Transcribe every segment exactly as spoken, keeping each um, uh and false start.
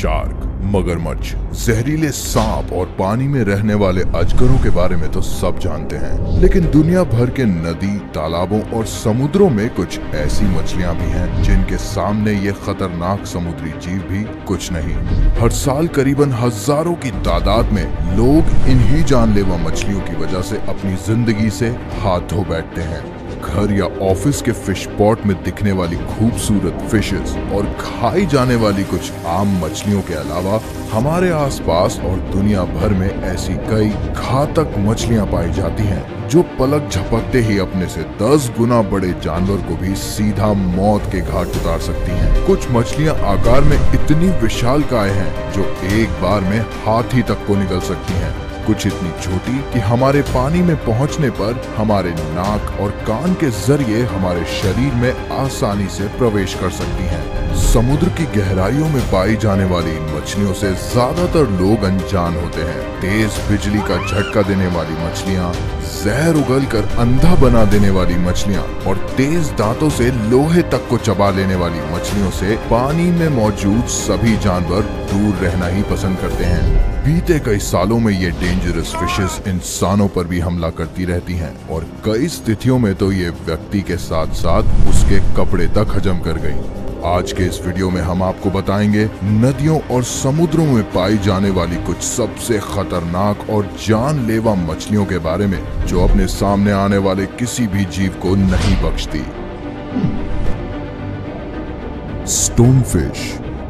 Shark, मगरमच्छ, जहरीले सांप और पानी में रहने वाले अजगरों के बारे में तो सब जानते हैं, लेकिन दुनिया भर के नदी, तालाबों और समुद्रों में कुछ ऐसी मछलियां भी हैं जिनके सामने ये खतरनाक समुद्री जीव भी कुछ नहीं। हर साल करीबन हजारों की तादाद में लोग इन्हीं जानलेवा मछलियों की वजह से अपनी जिंदगी से हाथ धो बैठते हैं। घर या ऑफिस के फिश पॉट में दिखने वाली खूबसूरत फिशेस और खाई जाने वाली कुछ आम मछलियों के अलावा हमारे आसपास और दुनिया भर में ऐसी कई घातक मछलियां पाई जाती हैं जो पलक झपकते ही अपने से दस गुना बड़े जानवर को भी सीधा मौत के घाट उतार सकती हैं। कुछ मछलियां आकार में इतनी विशालकाय हैं जो एक बार में हाथी तक को निकल सकती हैं। कुछ इतनी छोटी कि हमारे पानी में पहुंचने पर हमारे नाक और कान के जरिए हमारे शरीर में आसानी से प्रवेश कर सकती हैं। समुद्र की गहराइयों में पाई जाने वाली इन मछलियों से ज्यादातर लोग अनजान होते हैं। तेज बिजली का झटका देने वाली मछलियां, जहर उगल कर अंधा बना देने वाली मछलियां और तेज दांतों से लोहे तक को चबा लेने वाली मछलियों से पानी में मौजूद सभी जानवर दूर रहना ही पसंद करते हैं। बीते कई सालों में ये डेंजरस फिशेस इंसानों पर भी हमला करती रहती हैं और कई स्थितियों में तो ये व्यक्ति के साथ साथ उसके कपड़े तक हजम कर गई। आज के इस वीडियो में हम आपको बताएंगे नदियों और समुद्रों में पाई जाने वाली कुछ सबसे खतरनाक और जानलेवा मछलियों के बारे में जो अपने सामने आने वाले किसी भी जीव को नहीं बख्शती। स्टोनफिश।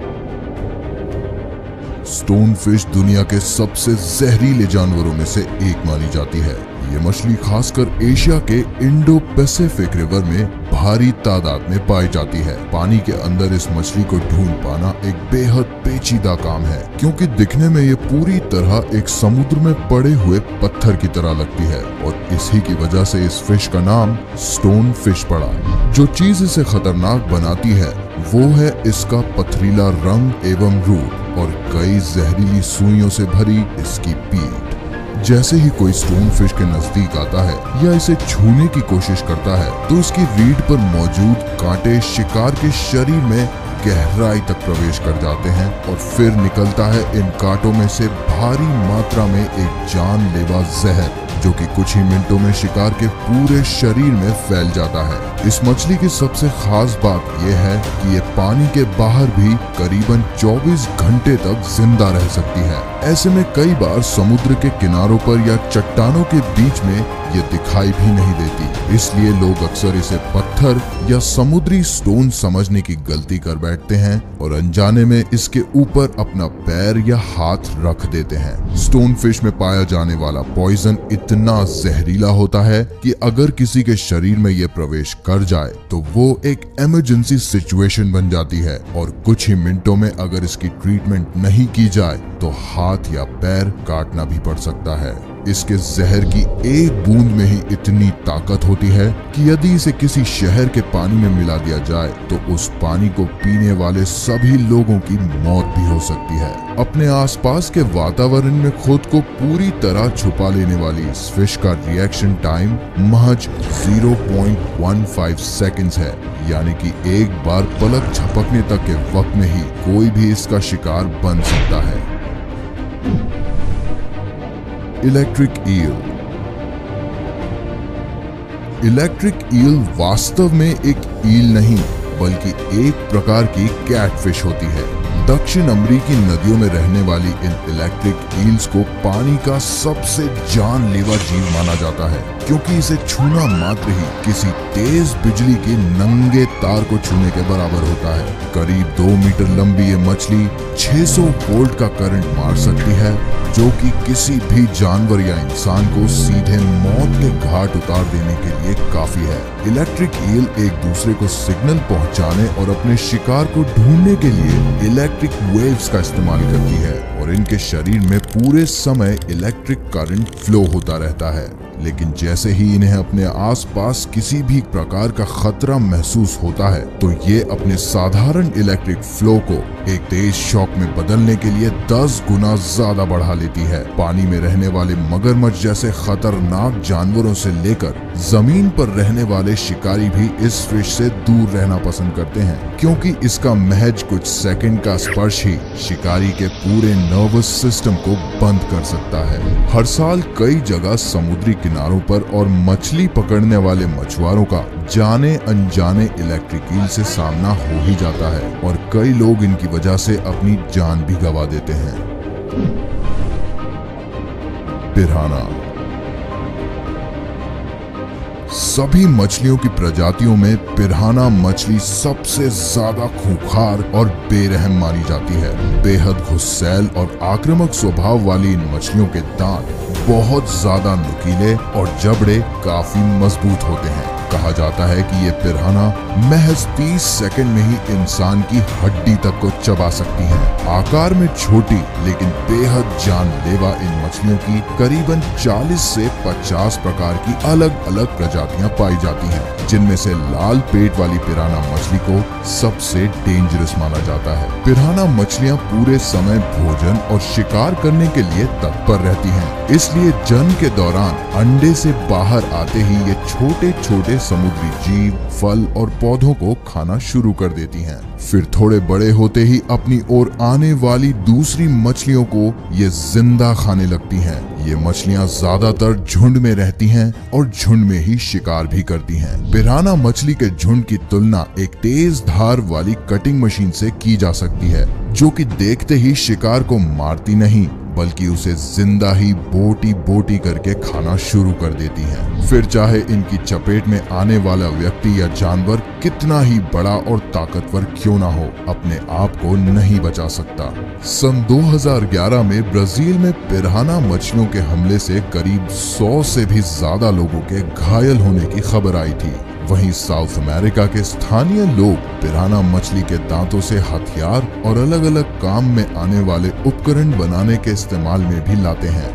स्टोनफिश दुनिया के सबसे जहरीले जानवरों में से एक मानी जाती है। ये मछली खासकर एशिया के इंडो पैसिफिक रिवर में भारी तादाद में पाई जाती है। पानी के अंदर इस मछली को ढूंढ पाना एक बेहद पेचीदा काम है, क्योंकि दिखने में ये पूरी तरह एक समुद्र में पड़े हुए पत्थर की तरह लगती है और इसी की वजह से इस फिश का नाम स्टोन फिश पड़ा। जो चीज इसे खतरनाक बनाती है वो है इसका पथरीला रंग एवं रूप और कई जहरीली सुइयों से भरी इसकी पीठ। जैसे ही कोई स्टोन फिश के नजदीक आता है या इसे छूने की कोशिश करता है तो इसकी रीढ़ पर मौजूद कांटे शिकार के शरीर में गहराई तक प्रवेश कर जाते हैं और फिर निकलता है इन कांटों में से भारी मात्रा में एक जानलेवा जहर, जो कि कुछ ही मिनटों में शिकार के पूरे शरीर में फैल जाता है। इस मछली की सबसे खास बात यह है कि ये पानी के बाहर भी करीबन चौबीस घंटे तक जिंदा रह सकती है। ऐसे में कई बार समुद्र के किनारों पर या चट्टानों के बीच में ये दिखाई भी नहीं देती, इसलिए लोग अक्सर इसे पत्थर या समुद्री स्टोन समझने की गलती कर बैठते हैं और अनजाने में इसके ऊपर अपना पैर या हाथ रख देते हैं। स्टोन फिश में पाया जाने वाला पॉइजन इतना जहरीला होता है कि अगर किसी के शरीर में ये प्रवेश कर जाए तो वो एक इमरजेंसी सिचुएशन बन जाती है और कुछ ही मिनटों में अगर इसकी ट्रीटमेंट नहीं की जाए तो हाथ या पैर काटना भी पड़ सकता है। इसके जहर की एक बूंद में ही इतनी ताकत होती है कि यदि इसे किसी शहर के पानी में मिला दिया जाए तो उस पानी को पीने वाले सभी लोगों की मौत भी हो सकती है। अपने आसपास के वातावरण में खुद को पूरी तरह छुपा लेने वाली इस फिश का रिएक्शन टाइम महज zero point one five seconds है, यानी कि एक बार पलक झपकने तक के वक्त में ही कोई भी इसका शिकार बन सकता है। Electric eel. इलेक्ट्रिक ईल वास्तव में एक ईल नहीं बल्कि एक प्रकार की कैटफिश होती है। दक्षिण अमेरिकी नदियों में रहने वाली इन इलेक्ट्रिक ईल्स को पानी का सबसे जानलेवा जीव माना जाता है, क्योंकि इसे छूना मात्र ही किसी तेज बिजली के नंगे तार को छूने के बराबर होता है। करीब दो मीटर लंबी ये मछली छह सौ वोल्ट का करंट मार सकती है, जो कि किसी भी जानवर या इंसान को सीधे मौत के घाट उतार देने के लिए काफी है। इलेक्ट्रिक ईल एक दूसरे को सिग्नल पहुंचाने और अपने शिकार को ढूंढने के लिए इलेक्ट्रिक वेव्स का इस्तेमाल करती है और इनके शरीर में पूरे समय इलेक्ट्रिक करंट फ्लो होता रहता है, लेकिन जैसे ही इन्हें अपने आसपास किसी भी प्रकार का खतरा महसूस होता है तो ये अपने साधारण इलेक्ट्रिक फ्लो को एक तेज शॉक में बदलने के लिए दस गुना ज्यादा बढ़ा लेती है। पानी में रहने वाले मगरमच्छ जैसे खतरनाक जानवरों से लेकर जमीन पर रहने वाले शिकारी भी इस फिश से दूर रहना पसंद करते हैं, क्योंकि इसका महज कुछ सेकंड का स्पर्श ही शिकारी के पूरे नर्वस सिस्टम को बंद कर सकता है। हर साल कई जगह समुद्री किनारों पर और मछली पकड़ने वाले मछुआरों का जाने अनजाने इलेक्ट्रिक ईल से सामना हो ही जाता है और कई लोग इनकी वजह से अपनी जान भी गंवा देते हैं। पिराना। सभी मछलियों की प्रजातियों में पिराना मछली सबसे ज्यादा खूंखार और बेरहम मानी जाती है। बेहद गुस्सैल और आक्रामक स्वभाव वाली इन मछलियों के दांत बहुत ज्यादा नुकीले और जबड़े काफी मजबूत होते हैं। कहा जाता है कि ये पिराना महज तीस सेकंड में ही इंसान की हड्डी तक को चबा सकती हैं। आकार में छोटी लेकिन बेहद जानलेवा इन मछलियों की करीबन चालीस से पचास प्रकार की अलग अलग प्रजातियां पाई जाती हैं, जिनमें से लाल पेट वाली पिराना मछली को सबसे डेंजरस माना जाता है। पिराना मछलियां पूरे समय भोजन और शिकार करने के लिए तत्पर रहती हैं, इसलिए जन्म के दौरान अंडे से बाहर आते ही ये छोटे छोटे समुद्री जीव, फल और पौधों को खाना शुरू कर देती हैं। फिर थोड़े बड़े होते ही अपनी ओर आने वाली दूसरी मछलियों को ये जिंदा खाने लगती हैं। ये मछलियां ज्यादातर झुंड में रहती हैं और झुंड में ही शिकार भी करती हैं। पिराना मछली के झुंड की तुलना एक तेज धार वाली कटिंग मशीन से की जा सकती है, जो कि देखते ही शिकार को मारती नहीं बल्कि उसे जिंदा ही बोटी बोटी करके खाना शुरू कर देती हैं। फिर चाहे इनकी चपेट में आने वाला व्यक्ति या जानवर कितना ही बड़ा और ताकतवर क्यों ना हो, अपने आप को नहीं बचा सकता। सन दो हज़ार ग्यारह में ब्राजील में पिराना मछलियों के हमले से करीब सौ से भी ज्यादा लोगों के घायल होने की खबर आई थी। वहीं साउथ अमेरिका के स्थानीय लोग पिराना मछली के दांतों से हथियार और अलग अलग काम में आने वाले उपकरण बनाने के इस्तेमाल में भी लाते हैं।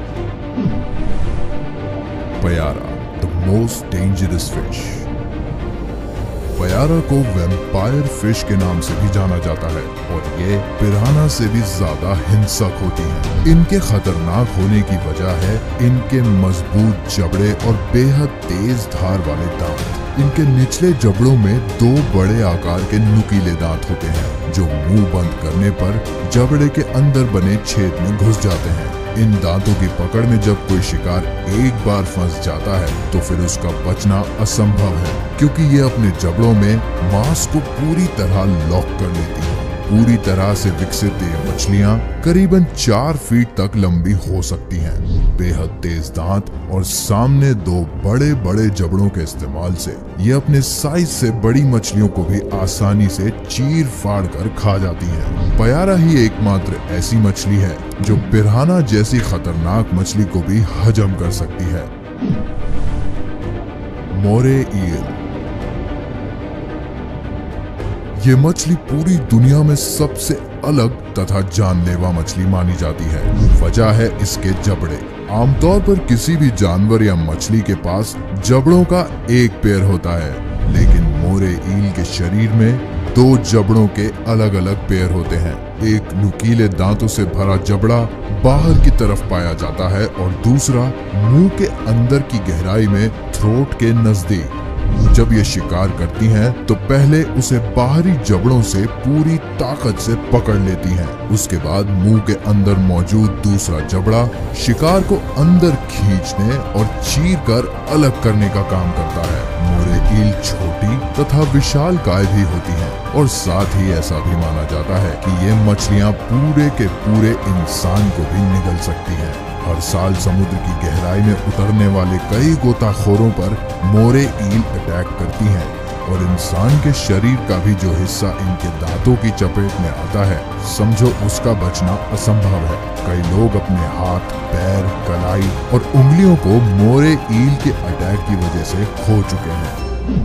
Payara, the most dangerous fish. Payara को वैम्पायर फिश के नाम से भी जाना जाता है और ये पिराना से भी ज्यादा हिंसक होती हैं। इनके खतरनाक होने की वजह है इनके मजबूत जबड़े और बेहद तेज धार वाले दांत। इनके निचले जबड़ों में दो बड़े आकार के नुकीले दांत होते हैं, जो मुंह बंद करने पर जबड़े के अंदर बने छेद में घुस जाते हैं। इन दांतों की पकड़ में जब कोई शिकार एक बार फंस जाता है तो फिर उसका बचना असंभव है, क्योंकि ये अपने जबड़ों में मांस को पूरी तरह लॉक कर लेती है। पूरी तरह से विकसित ये मछलियां करीबन चार फीट तक लंबी हो सकती हैं। बेहद तेज दांत और सामने दो बड़े बड़े जबड़ों के इस्तेमाल से ये अपने साइज से बड़ी मछलियों को भी आसानी से चीर फाड़ कर खा जाती हैं। पयारा ही एकमात्र ऐसी मछली है जो पिराना जैसी खतरनाक मछली को भी हजम कर सकती है। मोरे ईल। ये मछली पूरी दुनिया में सबसे अलग तथा जानलेवा मछली मानी जाती है। वजह है इसके जबड़े। आमतौर पर किसी भी जानवर या मछली के पास जबड़ों का एक पेयर होता है, लेकिन मोरे ईल के शरीर में दो जबड़ों के अलग अलग पेयर होते हैं। एक नुकीले दांतों से भरा जबड़ा बाहर की तरफ पाया जाता है और दूसरा मुंह के अंदर की गहराई में थ्रोट के नजदीक। जब ये शिकार करती हैं तो पहले उसे बाहरी जबड़ों से पूरी ताकत से पकड़ लेती हैं। उसके बाद मुंह के अंदर मौजूद दूसरा जबड़ा शिकार को अंदर खींचने और चीर कर अलग करने का काम करता है। मोरे ईल छोटी तथा विशालकाय भी होती हैं और साथ ही ऐसा भी माना जाता है कि ये मछलियां पूरे के पूरे इंसान को भी निगल सकती हैं। हर साल समुद्र की गहराई में उतरने वाले कई गोताखोरों पर मोरे ईल अटैक करती हैं और इंसान के शरीर का भी जो हिस्सा इनके दांतों की चपेट में आता है, समझो उसका बचना असंभव है। कई लोग अपने हाथ, पैर, कलाई और उंगलियों को मोरे ईल के अटैक की वजह से खो चुके हैं।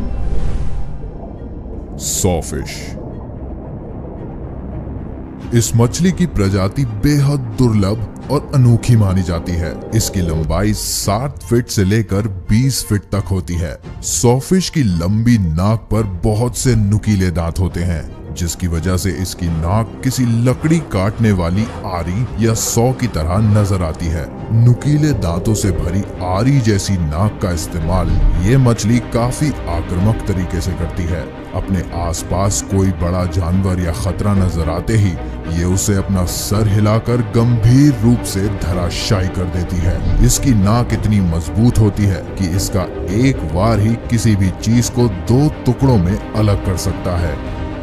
सॉफिश। इस मछली की प्रजाति बेहद दुर्लभ और अनोखी मानी जाती है। इसकी लंबाई सात फीट से लेकर बीस फीट तक होती है। सॉफिश की लंबी नाक पर बहुत से नुकीले दांत होते हैं, जिसकी वजह से इसकी नाक किसी लकड़ी काटने वाली आरी या सौ की तरह नजर आती है। नुकीले दांतों से भरी आरी जैसी नाक का इस्तेमाल ये मछली काफी आक्रामक तरीके से करती है। अपने आसपास कोई बड़ा जानवर या खतरा नजर आते ही ये उसे अपना सर हिलाकर गंभीर रूप से धराशायी कर देती है। इसकी नाक इतनी मजबूत होती है कि इसका एक वार ही किसी भी चीज को दो टुकड़ों में अलग कर सकता है।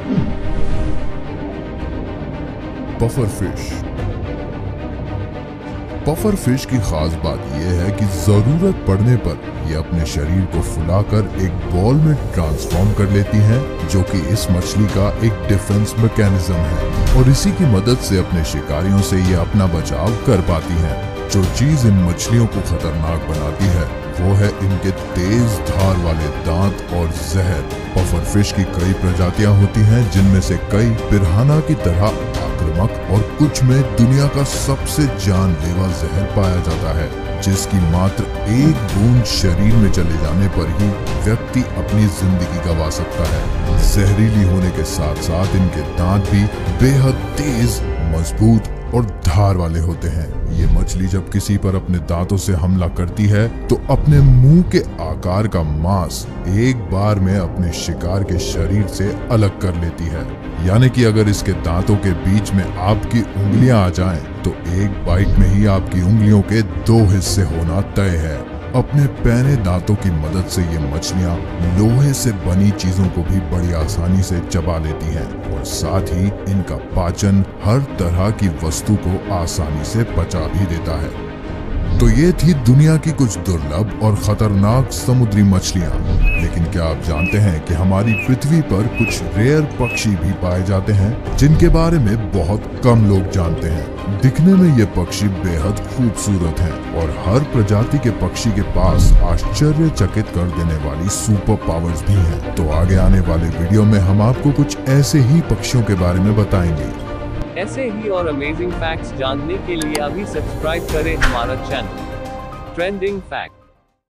Puffer fish. पफर फिश की खास बात यह है कि जरूरत पड़ने पर ये अपने शरीर को फुलाकर एक बॉल में ट्रांसफॉर्म कर लेती हैं, जो कि इस मछली का एक डिफेंस मैकेनिज्म है और इसी की मदद से अपने शिकारियों से ये अपना बचाव कर पाती हैं। जो चीज इन मछलियों को खतरनाक बनाती है वो है इनके तेज धार वाले दांत और जहर। पफर फिश की कई प्रजातियां होती हैं, जिनमें से कई पिरान्हा की तरह आक्रामक और कुछ में दुनिया का सबसे जानलेवा जहर पाया जाता है, जिसकी मात्र एक बूंद शरीर में चले जाने पर ही व्यक्ति अपनी जिंदगी गंवा सकता है। जहरीली होने के साथ साथ इनके दांत भी बेहद तेज, मजबूत और धार वाले होते हैं। ये मछली जब किसी पर अपने दांतों से हमला करती है तो अपने मुंह के आकार का मांस एक बार में अपने शिकार के शरीर से अलग कर लेती है। यानी कि अगर इसके दांतों के बीच में आपकी उंगलियां आ जाएं, तो एक बाइट में ही आपकी उंगलियों के दो हिस्से होना तय है। अपने पैने दांतों की मदद से ये मछलियां लोहे से बनी चीजों को भी बड़ी आसानी से चबा लेती हैं और साथ ही इनका पाचन हर तरह की वस्तु को आसानी से पचा भी देता है। तो ये थी दुनिया की कुछ दुर्लभ और खतरनाक समुद्री मछलियां। लेकिन क्या आप जानते हैं कि हमारी पृथ्वी पर कुछ रेयर पक्षी भी पाए जाते हैं, जिनके बारे में बहुत कम लोग जानते हैं। दिखने में ये पक्षी बेहद खूबसूरत हैं और हर प्रजाति के पक्षी के पास आश्चर्यचकित कर देने वाली सुपर पावर्स भी हैं। तो आगे आने वाले वीडियो में हम आपको कुछ ऐसे ही पक्षियों के बारे में बताएंगे। ऐसे ही और अमेजिंग फैक्ट्स जानने के लिए अभी सब्सक्राइब करें हमारा चैनल ट्रेंडिंग फैक्ट।